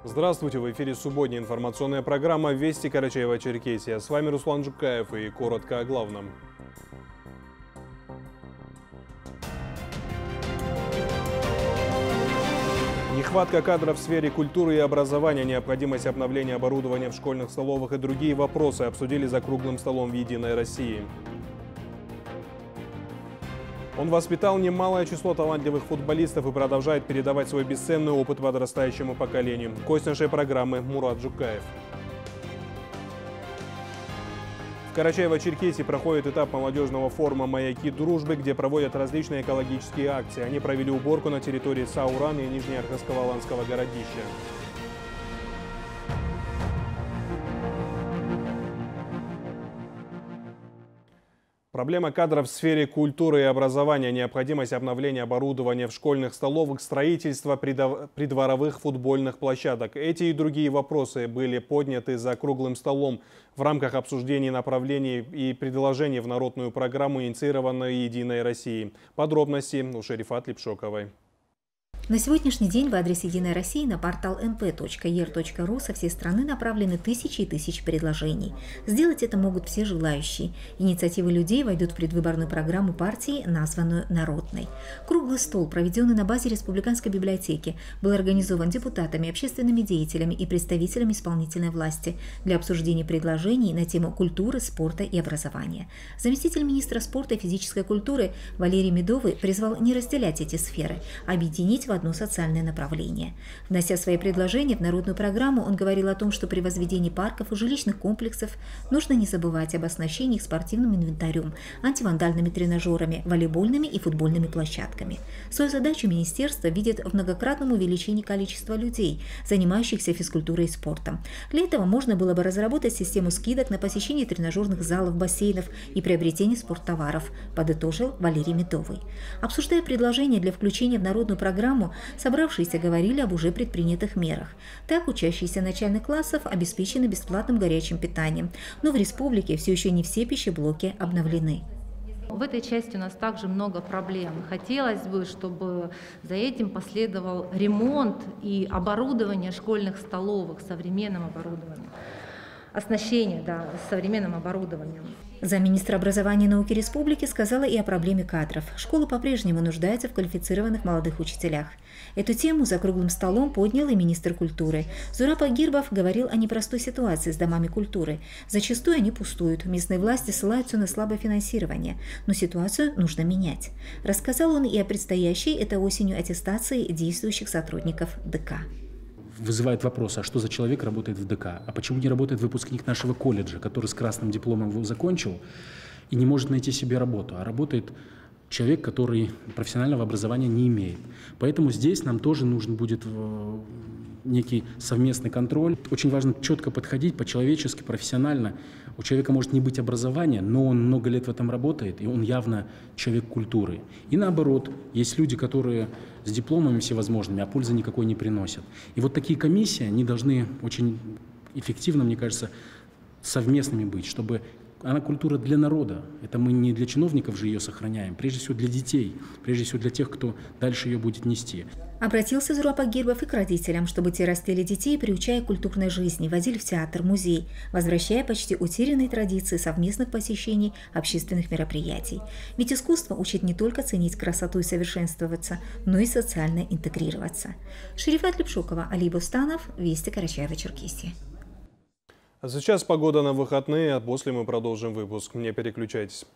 Здравствуйте, в эфире субботняя информационная программа «Вести Карачаева-Черкесия». С вами Руслан Жукаев и коротко о главном. Нехватка кадров в сфере культуры и образования, необходимость обновления оборудования в школьных столовых и другие вопросы обсудили за круглым столом в «Единой России». Он воспитал немалое число талантливых футболистов и продолжает передавать свой бесценный опыт подрастающему поколению. Гость нашей программы Мурат Жукаев. В Карачаево-Черкесии проходит этап молодежного форума «Маяки дружбы», где проводят различные экологические акции. Они провели уборку на территории Сауран и Нижнеархангельского Ланского городища. Проблема кадров в сфере культуры и образования, необходимость обновления оборудования в школьных столовых, строительство придворовых футбольных площадок. Эти и другие вопросы были подняты за круглым столом в рамках обсуждений направлений и предложений в народную программу, инициированную «Единой Россией». Подробности у Шерифат Липшоковой. На сегодняшний день в адрес «Единой России» на портал np.er.ru со всей страны направлены тысячи и тысячи предложений. Сделать это могут все желающие. Инициативы людей войдут в предвыборную программу партии, названную «Народной». Круглый стол, проведенный на базе Республиканской библиотеки, был организован депутатами, общественными деятелями и представителями исполнительной власти для обсуждения предложений на тему культуры, спорта и образования. Заместитель министра спорта и физической культуры Валерий Медовый призвал не разделять эти сферы, а объединить в одно социальное направление. Внося свои предложения в народную программу, он говорил о том, что при возведении парков и жилищных комплексов нужно не забывать об оснащении их спортивным инвентарем, антивандальными тренажерами, волейбольными и футбольными площадками. Свою задачу министерство видит в многократном увеличении количества людей, занимающихся физкультурой и спортом. Для этого можно было бы разработать систему скидок на посещение тренажерных залов, бассейнов и приобретение спорттоваров, подытожил Валерий Медовый. Обсуждая предложения для включения в народную программу, собравшиеся говорили об уже предпринятых мерах. Так, учащиеся начальных классов обеспечены бесплатным горячим питанием, но в республике все еще не все пищеблоки обновлены. В этой части у нас также много проблем. Хотелось бы, чтобы за этим последовал ремонт и оборудование школьных столовых современным оборудованием. Оснащение, современным оборудованием. Замминистра образования и науки республики сказала и о проблеме кадров. Школа по-прежнему нуждается в квалифицированных молодых учителях. Эту тему за круглым столом поднял и министр культуры. Зураб Агирбов говорил о непростой ситуации с домами культуры. Зачастую они пустуют, местные власти ссылаются на слабое финансирование, но ситуацию нужно менять. Рассказал он и о предстоящей этой осенью аттестации действующих сотрудников ДК. Вызывает вопрос, а что за человек работает в ДК? А почему не работает выпускник нашего колледжа, который с красным дипломом его закончил и не может найти себе работу, а работает человек, который профессионального образования не имеет. Поэтому здесь нам тоже нужен будет некий совместный контроль. Очень важно четко подходить по-человечески, профессионально. У человека может не быть образования, но он много лет в этом работает, и он явно человек культуры. И наоборот, есть люди, которые с дипломами всевозможными, а пользы никакой не приносят. И вот такие комиссии, они должны очень эффективно, мне кажется, совместными быть, чтобы она культура для народа. Это мы не для чиновников же ее сохраняем, прежде всего для детей, прежде всего для тех, кто дальше ее будет нести. Обратился Зураб Агирбов и к родителям, чтобы те растили детей, приучая к культурной жизни, водили в театр, музей, возвращая почти утерянные традиции совместных посещений общественных мероприятий. Ведь искусство учит не только ценить красоту и совершенствоваться, но и социально интегрироваться. Шерифат Липшокова, Али Бустанов, Вести Карачаево-Черкесия. А сейчас погода на выходные, а после мы продолжим выпуск. Не переключайтесь.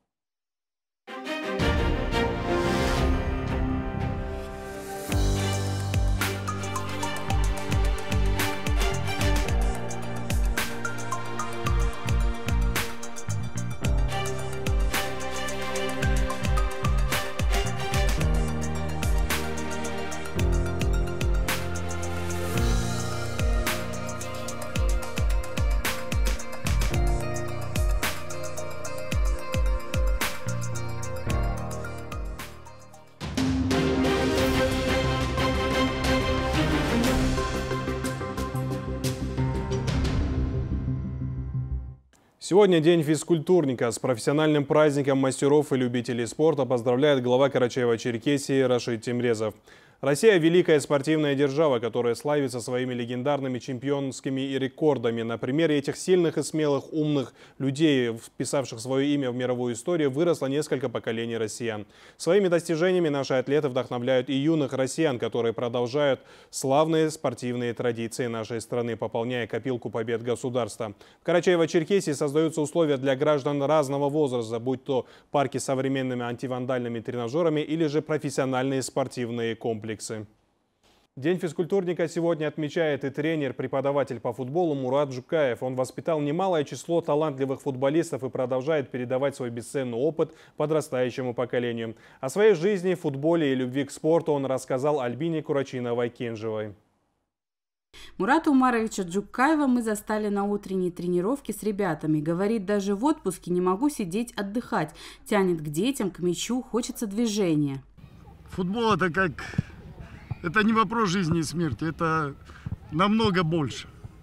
Сегодня день физкультурника. С профессиональным праздником мастеров и любителей спорта поздравляет глава Карачаева-Черкесии Рашид Тимрезов. Россия – великая спортивная держава, которая славится своими легендарными чемпионскими рекордами. На примере этих сильных и смелых, умных людей, вписавших свое имя в мировую историю, выросло несколько поколений россиян. Своими достижениями наши атлеты вдохновляют и юных россиян, которые продолжают славные спортивные традиции нашей страны, пополняя копилку побед государства. В Карачаево-Черкесии создаются условия для граждан разного возраста, будь то парки с современными антивандальными тренажерами или же профессиональные спортивные комплексы. День физкультурника сегодня отмечает и тренер, преподаватель по футболу Мурат Джукаев. Он воспитал немалое число талантливых футболистов и продолжает передавать свой бесценный опыт подрастающему поколению. О своей жизни, футболе и любви к спорту он рассказал Альбине Курачиновой-Кинжевой. Мурата Умаровича Джукаева мы застали на утренней тренировке с ребятами. Говорит, даже в отпуске не могу сидеть отдыхать. Тянет к детям, к мячу, хочется движения. Футбол это не вопрос жизни и смерти, это намного больше.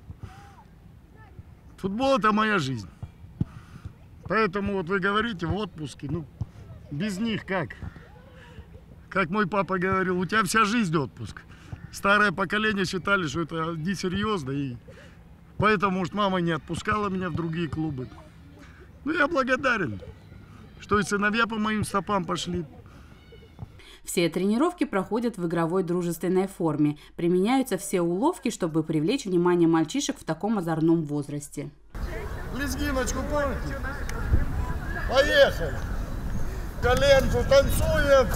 Футбол это моя жизнь. Поэтому вот вы говорите в отпуске, без них как? Как мой папа говорил, у тебя вся жизнь отпуск. Старое поколение считали, что это несерьезно, и поэтому, может, мама не отпускала меня в другие клубы. Я благодарен, что и сыновья по моим стопам пошли. Все тренировки проходят в игровой дружественной форме. Применяются все уловки, чтобы привлечь внимание мальчишек в таком озорном возрасте. Лезгиночку помните? Поехали! Коленку танцуем!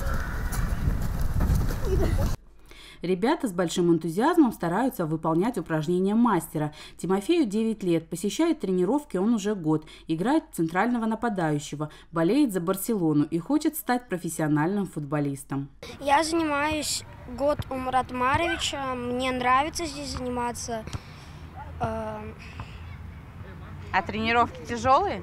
Ребята с большим энтузиазмом стараются выполнять упражнения мастера. Тимофею 9 лет, посещает тренировки он уже год, играет центрального нападающего, болеет за Барселону и хочет стать профессиональным футболистом. Я занимаюсь год у Мурата Умаровича, мне нравится здесь заниматься. А тренировки тяжелые?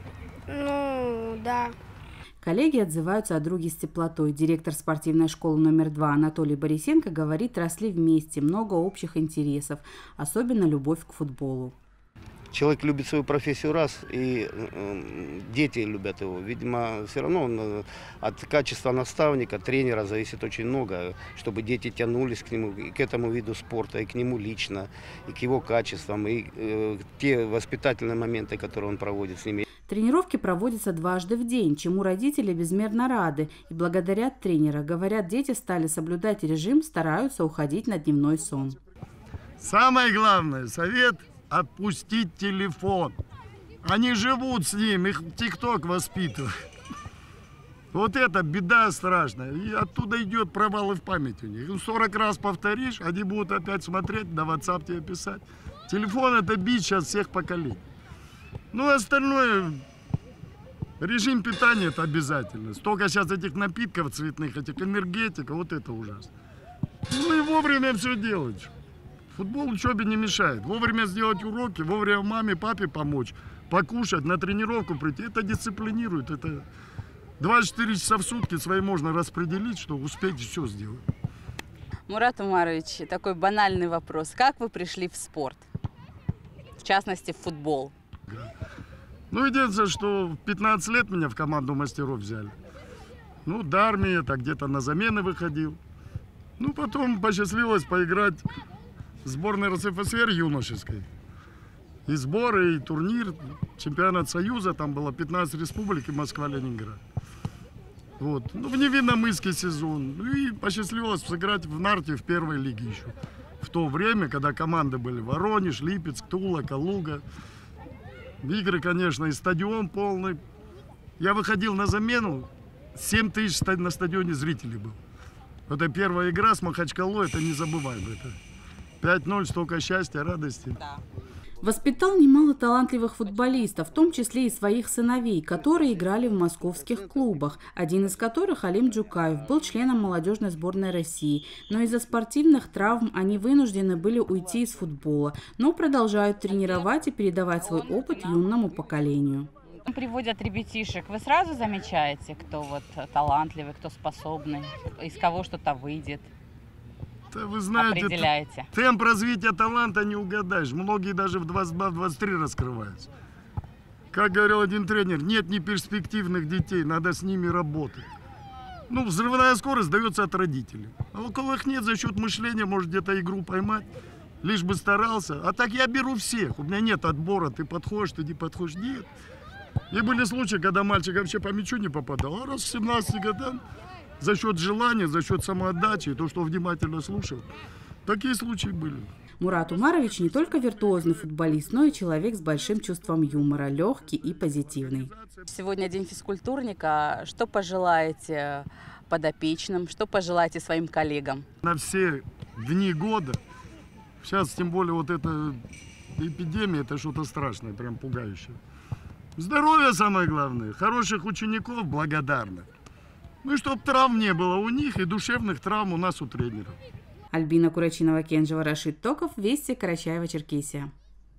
Да. Коллеги отзываются о друге с теплотой. Директор спортивной школы номер 2 Анатолий Борисенко говорит, росли вместе, много общих интересов, особенно любовь к футболу. Человек любит свою профессию раз, и дети любят его. Видимо, все равно от качества наставника, тренера зависит очень много, чтобы дети тянулись к нему, к этому виду спорта, и к нему лично, и к его качествам, и те воспитательные моменты, которые он проводит с ними. Тренировки проводятся дважды в день, чему родители безмерно рады и благодарят тренера. Говорят, дети стали соблюдать режим, стараются уходить на дневной сон. Самое главное, совет – отпустить телефон. Они живут с ним, их ТикТок воспитывает. Вот это беда страшная. И оттуда идет провалы в памяти у них. 40 раз повторишь, они будут опять смотреть, на WhatsApp тебе писать. Телефон – это бич сейчас всех поколений. Остальное, режим питания это обязательно. Столько сейчас этих напитков цветных, этих энергетиков, вот это ужасно. И вовремя все делать. Футбол учебе не мешает. Вовремя сделать уроки, вовремя маме, папе помочь, покушать, на тренировку прийти. Это дисциплинирует. Это 24 часа в сутки свои можно распределить, чтобы успеть все сделать. Мурат Умарович, такой банальный вопрос. Как вы пришли в спорт? В частности, в футбол? Единственное, что в 15 лет меня в команду мастеров взяли. До армии, так где-то на замены выходил. Потом посчастливилось поиграть в сборной РСФСР юношеской. И сборы, и турнир, чемпионат Союза, там было 15 республик и Москва, Ленинград. В Невинномысске сезон. И посчастливилось сыграть в Нарте в первой лиге еще. В то время, когда команды были Воронеж, Липецк, Тула, Калуга. Игры, конечно, и стадион полный. Я выходил на замену, 7 тысяч на стадионе зрителей было. Это первая игра с Махачкалой, это незабываемо. 5-0, столько счастья, радости. Да. Воспитал немало талантливых футболистов, в том числе и своих сыновей, которые играли в московских клубах, один из которых, Алим Джукаев, был членом молодежной сборной России. Но из-за спортивных травм они вынуждены были уйти из футбола, но продолжают тренировать и передавать свой опыт юному поколению. Приводят ребятишек, вы сразу замечаете, кто талантливый, кто способный, из кого что-то выйдет? Вы знаете, определяете. Темп развития таланта не угадаешь. Многие даже в 22-23 раскрываются. Как говорил один тренер, нет неперспективных детей, надо с ними работать. Ну, взрывная скорость дается от родителей. А у кого их нет, за счет мышления может где-то игру поймать. Лишь бы старался. А так я беру всех. У меня нет отбора. Ты подходишь, ты не подходишь. Нет. И были случаи, когда мальчик вообще по мячу не попадал. А раз в 17 годам за счет желания, за счет самоотдачи, и то, что внимательно слушал, такие случаи были. Мурат Умарович не только виртуозный футболист, но и человек с большим чувством юмора, легкий и позитивный. Сегодня день физкультурника. Что пожелаете подопечным, что пожелаете своим коллегам? На все дни года, сейчас тем более вот эта эпидемия, это что-то страшное, прям пугающее. Здоровье самое главное, хороших учеников благодарных. Ну и чтобы травм не было у них и душевных травм у нас у тренеров. Альбина Курачинова-Кенжева, Рашид Токов, Вести, Карачаево-Черкесия.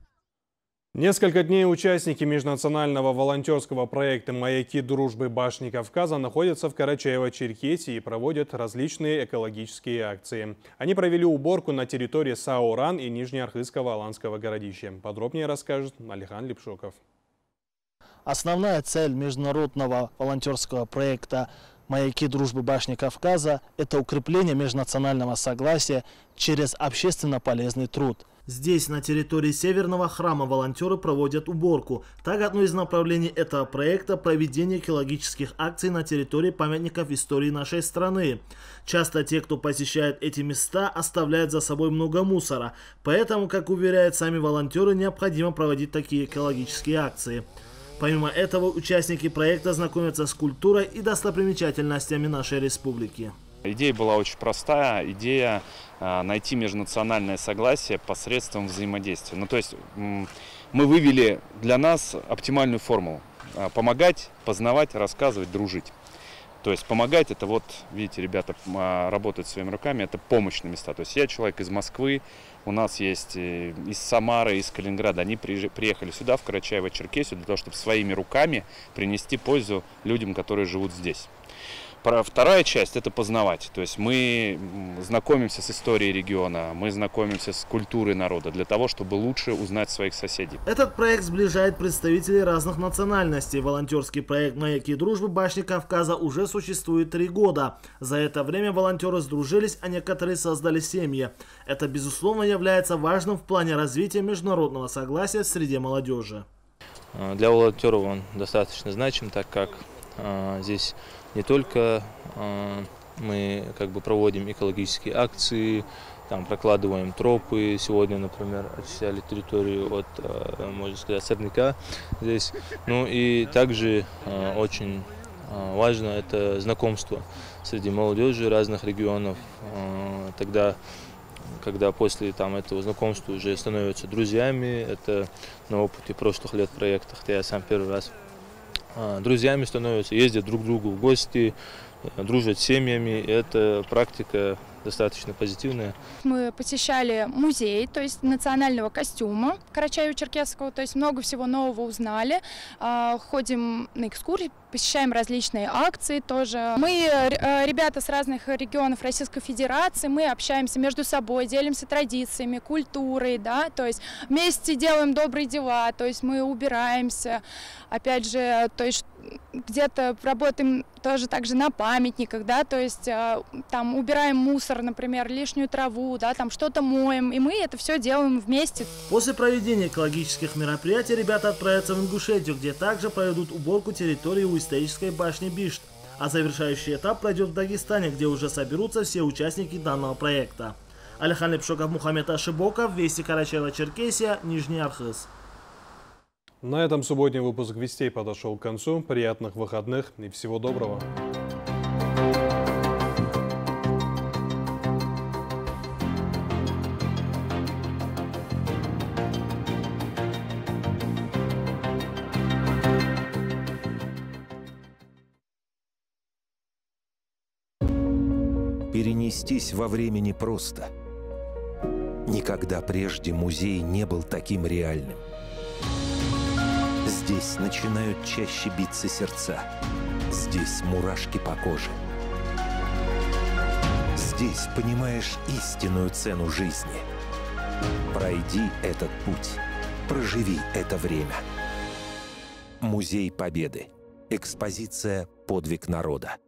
Несколько дней участники межнационального волонтерского проекта «Маяки дружбы башни Кавказа» находятся в Карачаево-Черкесии и проводят различные экологические акции. Они провели уборку на территории Сауран и Нижнеархызского Аланского городища. Подробнее расскажет Алихан Липшоков. Основная цель международного волонтерского проекта «Маяки дружбы башни Кавказа» – это укрепление межнационального согласия через общественно полезный труд. Здесь, на территории Северного храма, волонтеры проводят уборку. Так, одно из направлений этого проекта – проведение экологических акций на территории памятников истории нашей страны. Часто те, кто посещает эти места, оставляют за собой много мусора. Поэтому, как уверяют сами волонтеры, необходимо проводить такие экологические акции. Помимо этого, участники проекта знакомятся с культурой и достопримечательностями нашей республики. Идея была очень простая. Идея найти межнациональное согласие посредством взаимодействия. Ну, то есть мы вывели для нас оптимальную формулу. Помогать, познавать, рассказывать, дружить. То есть помогать — это вот, видите, ребята работают своими руками, это помощь на места. То есть я человек из Москвы, у нас есть из Самары, из Калининграда. Они приехали сюда, в Карачаево-Черкесию, для того, чтобы своими руками принести пользу людям, которые живут здесь. Вторая часть – это познавать. То есть мы знакомимся с историей региона, мы знакомимся с культурой народа для того, чтобы лучше узнать своих соседей. Этот проект сближает представителей разных национальностей. Волонтерский проект «Маяки дружбы башни Кавказа» уже существует 3 года. За это время волонтеры сдружились, а некоторые создали семьи. Это, безусловно, является важным в плане развития международного согласия в среде молодежи. Для волонтеров он достаточно значим, так как здесь не только мы проводим экологические акции, там прокладываем тропы. Сегодня, например, очищали территорию от, можно сказать, сорняка здесь. Ну и также очень важно это знакомство среди молодежи разных регионов. Тогда, когда после этого знакомства уже становятся друзьями, это на опыте прошлых лет проектах, я сам первый раз друзьями становятся, ездят друг к другу в гости, дружат с семьями. Это практика достаточно позитивная. Мы посещали музей, то есть национального костюма Карачаево-Черкесского, то есть много всего нового узнали. Ходим на экскурсии, посещаем различные акции тоже. Мы, ребята с разных регионов Российской Федерации, мы общаемся между собой, делимся традициями, культурой, да, то есть вместе делаем добрые дела, то есть мы убираемся, опять же, то есть где-то работаем тоже также на памятниках, да, то есть там убираем мусор, например, лишнюю траву, да, там что-то моем, и мы это все делаем вместе. После проведения экологических мероприятий ребята отправятся в Ингушетию, где также проведут уборку территории у исторической башни Бишт. А завершающий этап пройдет в Дагестане, где уже соберутся все участники данного проекта. Алихан Липшоков, Мухаммед Ашибоков, Вести, Карачаево-Черкесия, Нижний Архыз. На этом субботний выпуск «Вестей» подошел к концу. Приятных выходных и всего доброго. Перенестись во времени просто. Никогда прежде музей не был таким реальным. Здесь начинают чаще биться сердца. Здесь мурашки по коже. Здесь понимаешь истинную цену жизни. Пройди этот путь. Проживи это время. Музей Победы. Экспозиция «Подвиг народа».